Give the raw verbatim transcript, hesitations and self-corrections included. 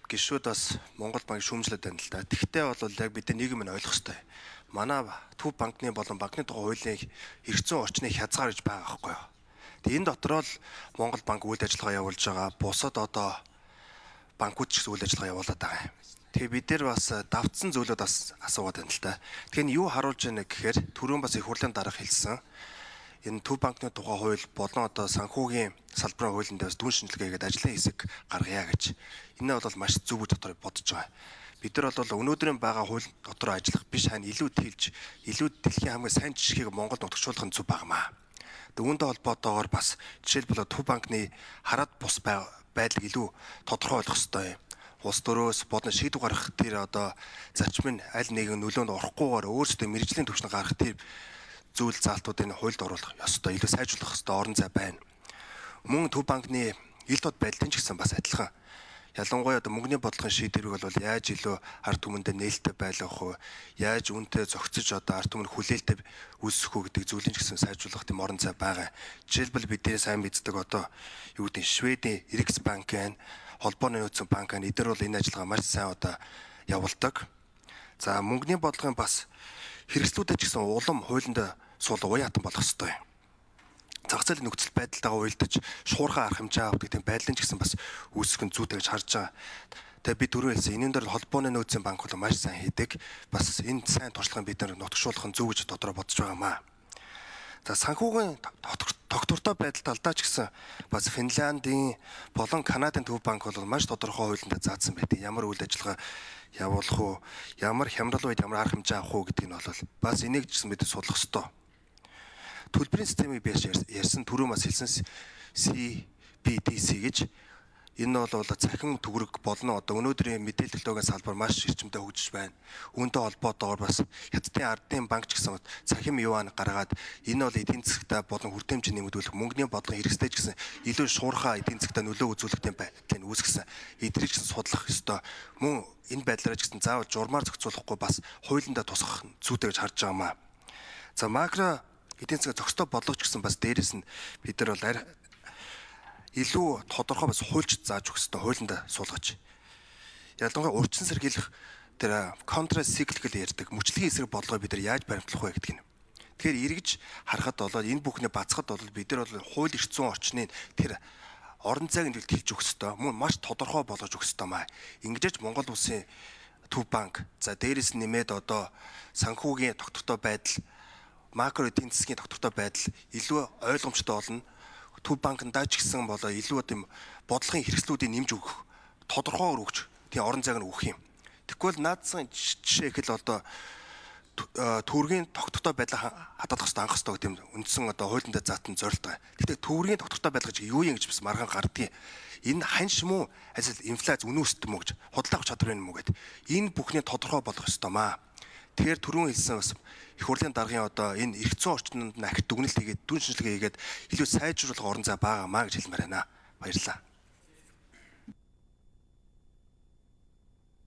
гишүүд бас Монгол банк шүүмжлээд байна л да. Тэгтээ бол яг бид нийгэм нь ойлгох хэрэгтэй. Манай Төв банкны болон банкны тухай хуулийн эрх зүйн орчныг хязгаар гэж байгаа байхгүй юу. Тэгээ энэ дотроо л Монгол банк үйл ажиллагаа явуулж байгаа. Бусад одоо банкуд ч үйл ажиллагаа явуулаад байгаа юм. Тэгээ бид нар бас давтсан зүйлүүд бас асуугаад байна л да. Тэгэхээр юу харуулж байна гэхээр түрүүн бас их хурлын дарга хэлсэн. Энэ Төв банкны тухай хууль болон одоо санхүүгийн салбарын хуулинд бас дүн шинжилгээгээд ажлын хэсэг гаргая гэж. Энэ бол маш зөв гэж дотор бодож байгаа. Бид нар бол өнөөдрийн байгаа хууль дотор ажиллах биш хань илүү тэлж, илүү дэлхийн хамгийн сайн жишгийг Монголд нутагшуулах нь зөв багмаа. Үүнтэй холбоотойгоор бас жишээлбэл Төв банкны хараад бус байдлыг илүү тодорхой ойлгох ёстой юм. Улс төрөөс болон шийдвэр гаргах тэр одоо зарчим нь аль нэгэн нөлөөнд орохгүйгээр өөрсдөө мэрэгжлийн түвшинд гаргах тэр зүйл заалтуудыг хуульд оруулах ёстой, илүү сайжруулах ёстой орон зай байна. Мөн Төв банкны ил тод байдлын ч гэсэн бас адилхан. Ялангуяа одоо мөнгөний бодлогын шийдвэрийг бол яаж илүү ард түмэндээ нээлттэй байлгах вэ? Яаж үнтэй зохицож одоо ард түмэнд хүлээлттэй үүсгэх үү гэдэг зүйлийн ч гэсэн сайжруулах тийм орон зай байгаа. Жишээлбэл бидний сайн мэддэг одоо юу гэдэг Шведийн Эрикс банк байна, холбооны нөөцийн банк байна. Эдгээр бол энэ ажиллагаа маш сайн одоо явуулдаг. За мөнгөний бодлогын бас хэрэгслүүдэд ч гэсэн улам хуулинд суул уяатан болох ёстой. Зах зээлийн нөхцөл байдалтайгаа уялдаж шуурхай арга хэмжээ авдаг тийм байдлын ч гэсэн бас үүсгэх нь зүйтэй гэж харж байгаа. Тэгээ би түрүү хэлсэн энэнд дөр холбооны нөөцийн банк бол маш сайн хийдэг. Бас энэ сайн туршлагыг бид нар нутагшуулах нь зөв гэж дотроо бодож байгаамаа. За санхүүгийн тогтвортой байдал талдаа ч гэсэн бас Финляндийн болон Канадын Төв банк бол маш тодорхой хуулинд заасан байдаг. Ямар үйл ажиллагаа явуулах уу, ямар хямрал үед ямар арга хэмжээ авах уу гэдгийг нь бол бас энийг ч гэсэн бид судлах ёстой. Төлбөрийн системийг би ярьсан түрүү бас хэлсэн си би ди си гэж энэ бол цахим төгрөг болно одоо өнөөдрийн мэдээлэл төлөвийн салбар маш эрчимтэй хөгжиж байна. Үүнтэй холбоотойгоор бас Хятадын ардын банк ч гэсэн цахим юан гаргаад энэ бол эдийн засгтаа болон хүртээмж нэмэгдүүлэх мөнгөний бодлогын хэрэгстэй ч гэсэн илүү шуурхай эдийн засгтаа нөлөө үзүүлэх тийм байдлыг үүсгэсэн. Эдрийг ч гэсэн судлах ёстой. Мөн энэ байдлаараа ч гэсэн заавал журмаар зохицуулахгүй бас хуулиндаа тусгах зүйтэй гэж харж байгаамаа. За макро эдийн засгийн зохистой бодлого ч гэсэн бас дээрээс нь бид нар бол илүү тодорхой бас хуульч зааж өгөх ёстой хуулиндаа суулгаж. Ялангуяа урьдчилан сэргийлэх тэр контрацикликл ярьдаг мөчлөгийн эсрэг бодлогоо бид нар яаж баримтлах вэ гэдэг нь. Тэгэхээр эргэж харахад бол энэ бүхний бацхад бол бид нар бол хууль эрх зүйн орчныг тэр орон зайг нь хэлж өгөх ёстой. Мөн маш тодорхой болгож өгөх ёстой маа. Ингэжээч Монгол улсын Төв банк за дээрээс нэмээд одоо санхүүгийн тогтвортой байдал, макро эдийн засгийн тогтвортой байдал илүү ойлгомжтой болно. Төв банкндаа ч гэсэн болоо илүү тийм бодлогын хэрэгслүүдийг нэмж өгөх, тодорхойгоор өгч тийм орон зайг нь өгөх юм. Тэгвэл наадсан жишээ их л одоо төвөргийн тогтвортой байдлаа хадгалах хэрэгтэй, анх хэрэгтэй тийм үндсэн одоо хуулиндаа заасан зорилт байгаа. Гэхдээ төвөргийн тогтвортой байдлага гэж юу юм гэж бас маргаан гардыг. Энэ ханш муу ажил инфляц үнүүсдэг мө гэж худлаах чадвар юм уу гэд. Энэ бүхний тодорхой болгох ёстой маа. Тэгэхээр түрүүн хэлсэн бас их хурлын даргын одоо энэ эрх зүйн орчинд ахит дүгнэлт хийгээд дүн шинжилгээ хийгээд илүү сайжруулах орон зай байгаамаа гэж хэлмээр байна. Баярлалаа.